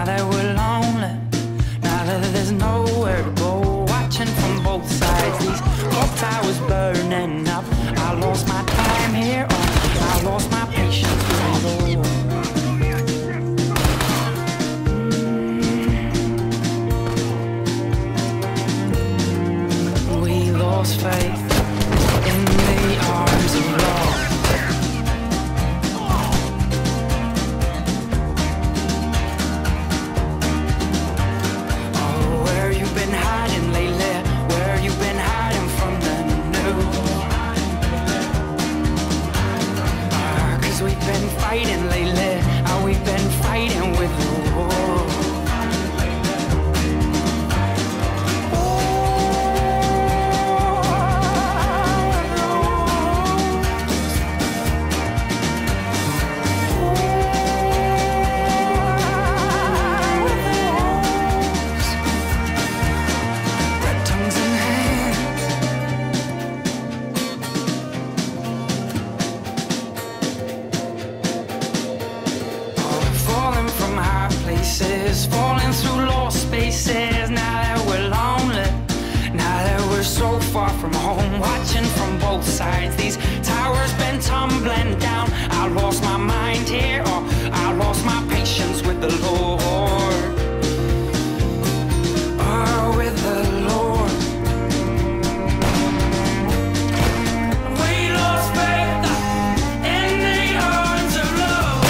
that we're lonely, now that there's nowhere to go, watching from both sides, these clock towers burning up. I lost my time here, oh, I lost my patience with the Lord. We lost faith in the arms of love. Oh, where you been hiding lately? Where you been hiding from the news? 'Cause we've been fighting lately. We've been fighting with the war. Falling through lost spaces. Now that we're lonely, now that we're so far from home, watching from both sides, these towers been tumbling down. I lost my mind here, or I lost my patience with the Lord. Oh, with the Lord. We lost faith in the arms of love.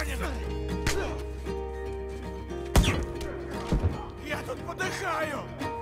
Я тут подыхаю!